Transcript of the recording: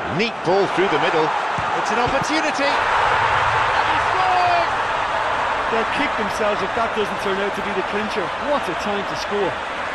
Neat ball through the middle. It's an opportunity. And he scores! They'll kick themselves if that doesn't turn out to be the clincher. What a time to score.